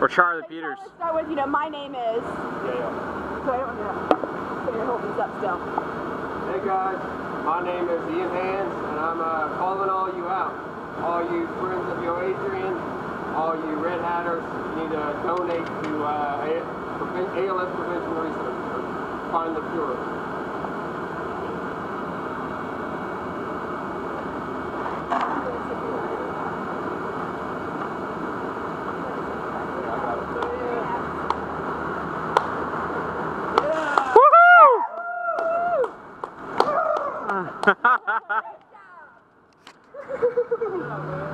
For Charlie Peters. Let's start with, my name is. So I don't know. Here, hold this up still. Hey guys, my name is Ian Hands, and I'm calling all you out. All you friends of your Adrian, all you Red Hatters, need to donate to ALS prevention research. Find the cure. Woohoo!